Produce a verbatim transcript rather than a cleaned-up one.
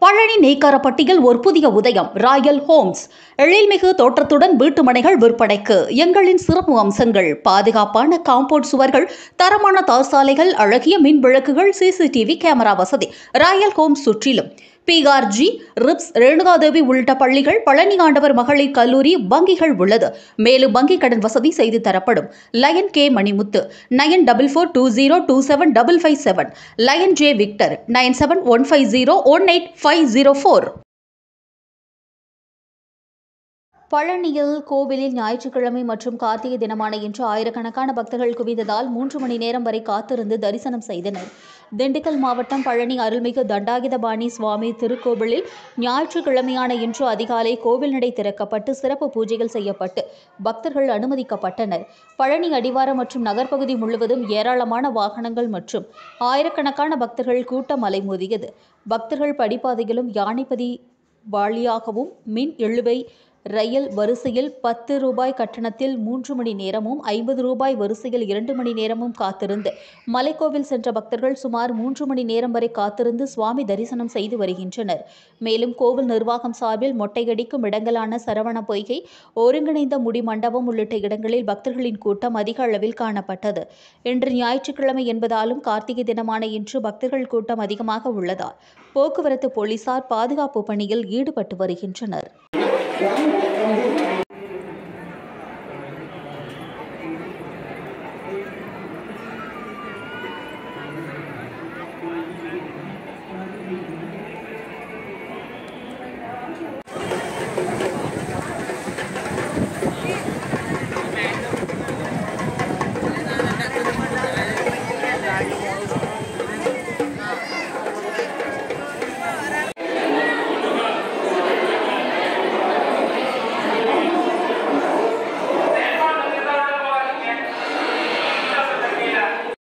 பழனி நெய்க்காரப்பட்டியில் ஒரு புதிய உதயம். ராயல் ஹோம்ஸ் எழில்மிகு தோற்றத்துடன் வீட்டு மனைகள் விற்பனைக்கு. எங்களின் சிறப்பு அம்சங்கள்: பாதுகாப்பான காம்பவுண்ட் சுவர்கள், தரமான தார்சாலைகள், அழகிய மின் விளக்குகள், சிசிடிவி கேமரா வசதி. ராயல் ஹோம்ஸ் சுற்றிலும் பிஆர்ஜி, ரிப்ஸ், ரேணுகாதேவி உள்ளிட்ட பள்ளிகள், பழனி ஆண்டவர் மகளிர் கல்லூரி, வங்கிகள் உள்ளது. மேலும் வங்கி கடன் வசதி செய்து தரப்படும். Lion K Manimuthu nine double four two zero two seven double five seven, lion J Victor nine seven one five zero one eight five zero four. பழனியில் கோவிலில் ஞாயிற்றுக்கிழமை மற்றும் கார்த்திகை தினமான இன்று ஆயிரக்கணக்கான பக்தர்கள் குவிந்ததால் மூன்று மணி நேரம் வரை காத்திருந்து தரிசனம் செய்தனர். திண்டுக்கல் மாவட்டம் பழனி அருள்மிகு தண்டாயுதபாணி சுவாமி திருக்கோவிலில் ஞாயிற்றுக்கிழமையான இன்று அதிகாலை கோவில் நடை திறக்கப்பட்டு சிறப்பு பூஜைகள் செய்யப்பட்டு பக்தர்கள் அனுமதிக்கப்பட்டனர். பழனி அடிவாரம் மற்றும் நகர்ப்பகுதி முழுவதும் ஏராளமான வாகனங்கள் மற்றும் ஆயிரக்கணக்கான பக்தர்கள் கூட்டம் அலைமோதியது. பக்தர்கள் படிப்பாதையிலும் யானைப்பதி வழியாகவும் மின் இழுவை ரயில் வரிசையில் பத்து ரூபாய் கட்டணத்தில் மூன்று மணி நேரமும் ஐம்பது ரூபாய் வரிசையில் இரண்டு மணி நேரமும் காத்திருந்து மலைக்கோவில் சென்ற பக்தர்கள் சுமார் மூன்று மணி நேரம் வரை காத்திருந்து சுவாமி தரிசனம் செய்து வருகின்றனர். மேலும் கோவில் நிர்வாகம் சார்பில் மொட்டையடிக்கும் இடங்களான சரவண பொய்கை, ஒருங்கிணைந்த முடி மண்டபம் உள்ளிட்ட இடங்களில் பக்தர்களின் கூட்டம் அதிக அளவில் காணப்பட்டது. இன்று ஞாயிற்றுக்கிழமை என்பதாலும் கார்த்திகை தினமான இன்று பக்தர்கள் கூட்டம் அதிகமாக உள்ளதால் போக்குவரத்து போலீசார் பாதுகாப்பு பணியில் ஈடுபட்டு வருகின்றனர்.